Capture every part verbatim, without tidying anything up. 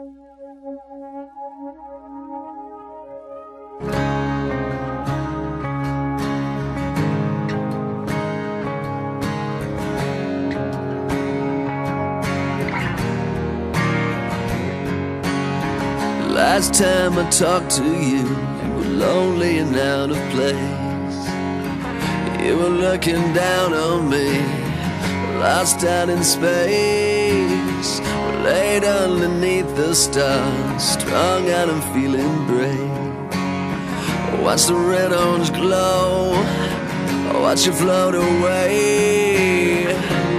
Last time I talked to you, you were lonely and out of place. You were looking down on me, lost out in space. We're laid underneath the stars, strung out and feeling brave. Watch the red orange glow, watch you float away.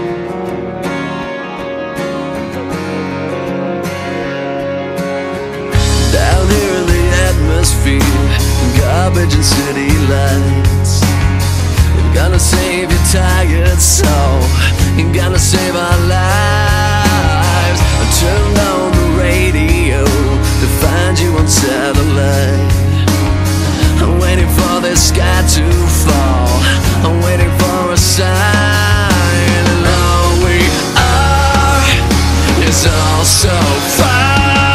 Down here in the atmosphere, garbage and city lights. We're gonna save your tired soul, you're gonna save our lives. I turned on the radio to find you on satellite. I'm waiting for this sky to fall, I'm waiting for a sign. And all we are is all so far.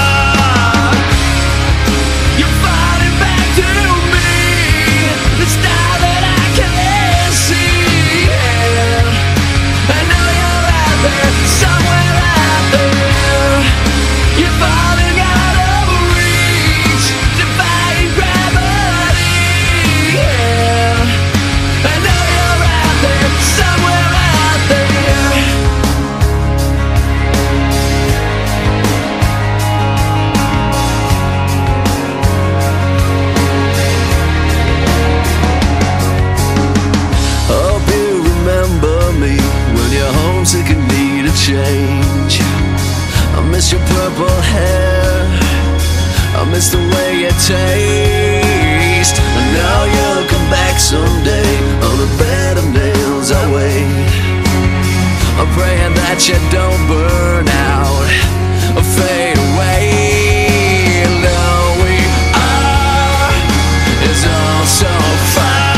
Change. I miss your purple hair, I miss the way you taste. I know you'll come back someday, on a bed of nails I wait. I'm praying that you don't burn out or fade away. And all we are is all so far.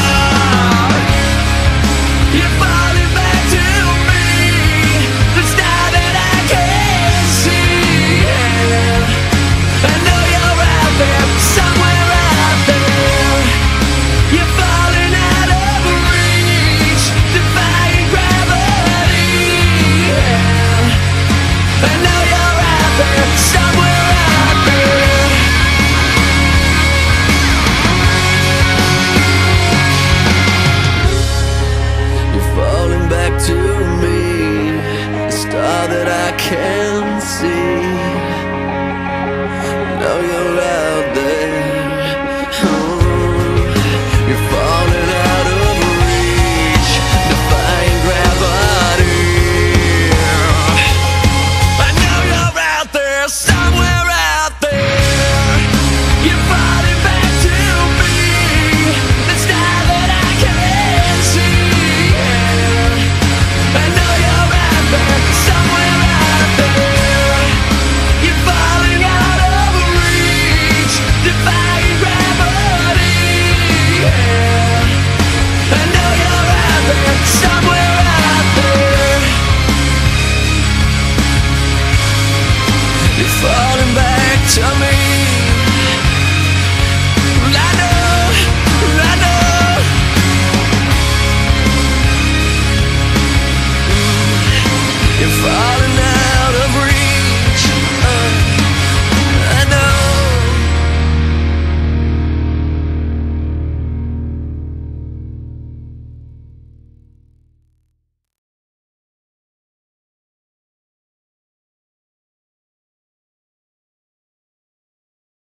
You're falling back to can see. Now you're out there, oh, you're falling out of reach, defying gravity. I know you're out there, somewhere out there. You're falling back to me, the star that I can see. I know you're out there, somewhere out there. You're falling out of reach, defying gravity. I know you're out there, somewhere out there. You're falling back to me.